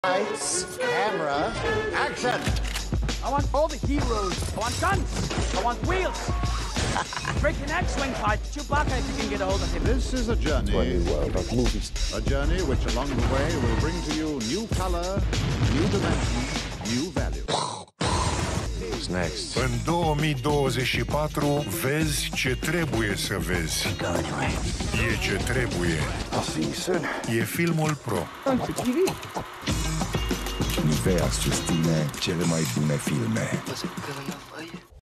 Lights, camera, action! I want all the heroes. I want guns. I want wheels. Freaking X-Wing fight. Chewbacca if you can get a hold of him. This is a journey. To a new world of movies. A journey which along the way will bring to you new color, new dimension, new value. Who's next? În 2024 vezi ce trebuie să vezi. E ce trebuie. I'll see you soon. E Filmul Pro. Nivea susține cele mai bune filme.